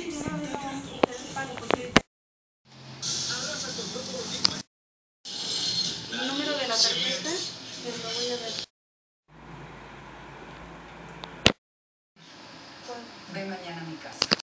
Sí, de una vez lo vamos a hacer el pago porque el número de la tarjeta les lo voy a dar. Ven mañana a mi casa.